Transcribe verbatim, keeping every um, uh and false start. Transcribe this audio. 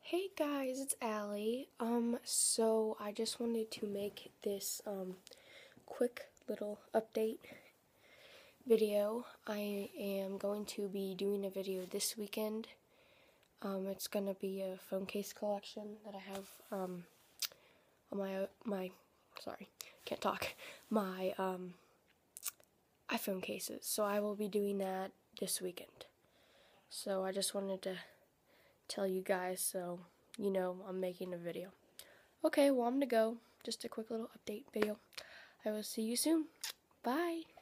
Hey guys, it's Allie. Um, so I just wanted to make this um, quick little update video. I am going to be doing a video this weekend. Um, it's gonna be a phone case collection that I have um, on my my sorry, can't talk my um, iPhone cases. So I will be doing that this weekend. So I just wanted to tell you guys so you know I'm making a video. Okay, well I'm gonna go. Just a quick little update video. I will see you soon. Bye.